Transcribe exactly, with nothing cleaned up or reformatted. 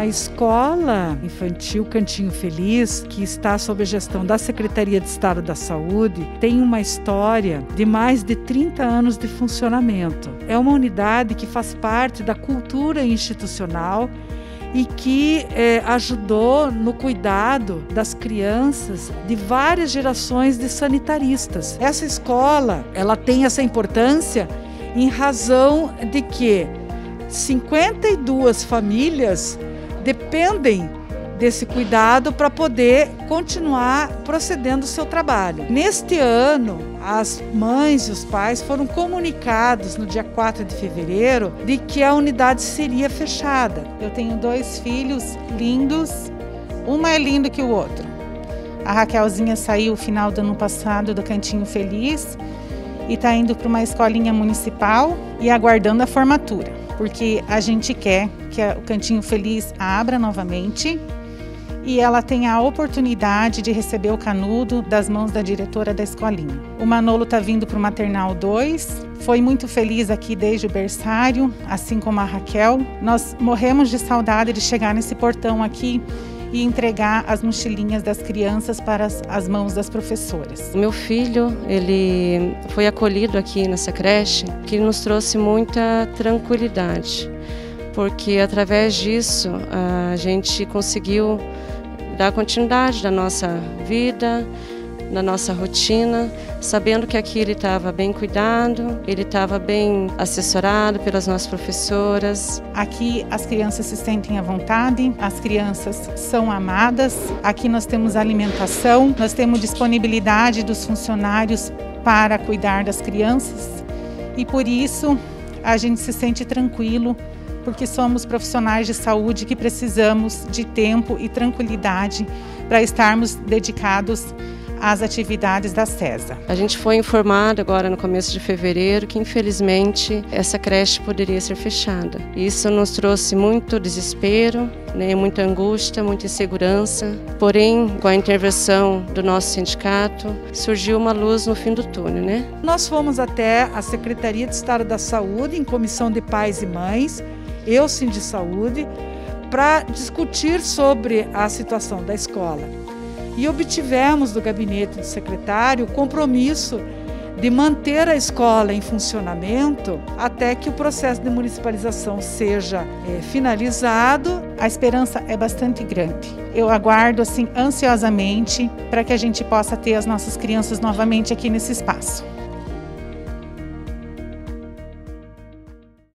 A escola infantil Cantinho Feliz, que está sob a gestão da Secretaria de Estado da Saúde, tem uma história de mais de trinta anos de funcionamento. É uma unidade que faz parte da cultura institucional e que eh, ajudou no cuidado das crianças de várias gerações de sanitaristas. Essa escola, ela tem essa importância em razão de que cinquenta e duas famílias dependem desse cuidado para poder continuar procedendo o seu trabalho. Neste ano, as mães e os pais foram comunicados no dia quatro de fevereiro de que a unidade seria fechada. Eu tenho dois filhos lindos, um mais lindo que o outro. A Raquelzinha saiu no final do ano passado do Cantinho Feliz e está indo para uma escolinha municipal e aguardando a formatura, porque a gente quer que o Cantinho Feliz abra novamente e ela tenha a oportunidade de receber o canudo das mãos da diretora da escolinha. O Manolo está vindo para o Maternal dois, foi muito feliz aqui desde o berçário, assim como a Raquel. Nós morremos de saudade de chegar nesse portão aqui e entregar as mochilinhas das crianças para as, as mãos das professoras. O meu filho, ele foi acolhido aqui nessa creche, que nos trouxe muita tranquilidade, porque através disso a gente conseguiu dar continuidade da nossa vida, na nossa rotina, sabendo que aqui ele estava bem cuidado, ele estava bem assessorado pelas nossas professoras. Aqui as crianças se sentem à vontade, as crianças são amadas, aqui nós temos alimentação, nós temos disponibilidade dos funcionários para cuidar das crianças e por isso a gente se sente tranquilo, porque somos profissionais de saúde que precisamos de tempo e tranquilidade para estarmos dedicados às atividades da SESA. A gente foi informado agora no começo de fevereiro que infelizmente essa creche poderia ser fechada. Isso nos trouxe muito desespero, né, muita angústia, muita insegurança. Porém, com a intervenção do nosso sindicato, surgiu uma luz no fim do túnel, né? Nós fomos até a Secretaria de Estado da Saúde, em comissão de pais e mães, eu, Sindisaúde, para discutir sobre a situação da escola. E obtivemos do gabinete do secretário o compromisso de manter a escola em funcionamento até que o processo de municipalização seja é, finalizado. A esperança é bastante grande. Eu aguardo assim ansiosamente para que a gente possa ter as nossas crianças novamente aqui nesse espaço.